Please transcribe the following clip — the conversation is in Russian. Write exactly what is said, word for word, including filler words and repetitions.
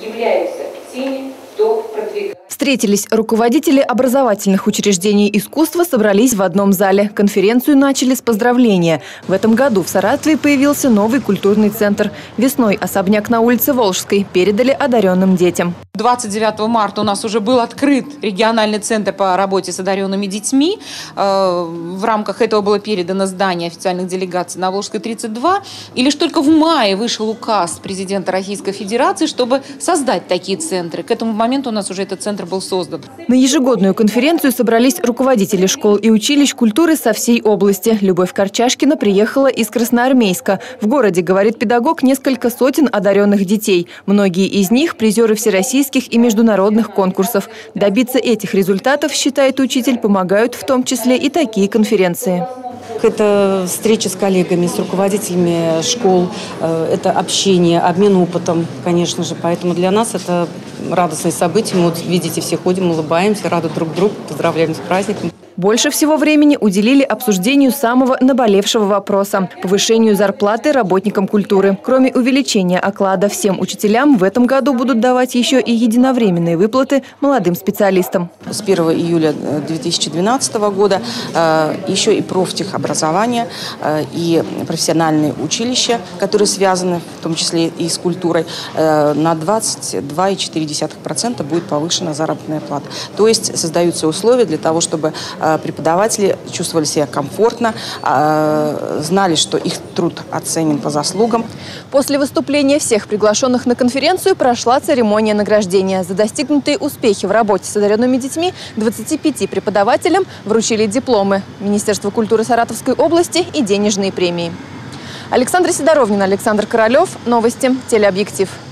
являются теми, кто продвигает. Встретились руководители образовательных учреждений искусства, собрались в одном зале. Конференцию начали с поздравления. В этом году в Саратове появился новый культурный центр. Весной особняк на улице Волжской передали одаренным детям. двадцать девятого марта у нас уже был открыт региональный центр по работе с одаренными детьми. В рамках этого было передано здание официальных делегаций на Волжской тридцать два. И лишь только в мае вышел указ президента Российской Федерации, чтобы создать такие центры. К этому моменту у нас уже этот центр был создан. На ежегодную конференцию собрались руководители школ и училищ культуры со всей области. Любовь Корчашкина приехала из Красноармейска. В городе, говорит педагог, несколько сотен одаренных детей. Многие из них – призеры всероссийских и международных конкурсов. Добиться этих результатов, считает учитель, помогают в том числе и такие конференции. Это встреча с коллегами, с руководителями школ, это общение, обмен опытом, конечно же. Поэтому для нас это радостное событие. Мы, вот, видите, все ходим, улыбаемся, рады друг другу, поздравляем с праздником. Больше всего времени уделили обсуждению самого наболевшего вопроса – повышению зарплаты работникам культуры. Кроме увеличения оклада всем учителям, в этом году будут давать еще и единовременные выплаты молодым специалистам. С первого июля две тысячи двенадцатого года э, еще и профтехобразование э, и профессиональные училища, которые связаны в том числе и с культурой, э, на двадцать два и четыре десятых процента будет повышена заработная плата. То есть создаются условия для того, чтобы преподаватели чувствовали себя комфортно, знали, что их труд оценен по заслугам. После выступления всех приглашенных на конференцию прошла церемония награждения. За достигнутые успехи в работе с одаренными детьми двадцати пяти преподавателям вручили дипломы Министерства культуры Саратовской области и денежные премии. Александра Сидоровнина, Александр Королев. Новости. Телеобъектив.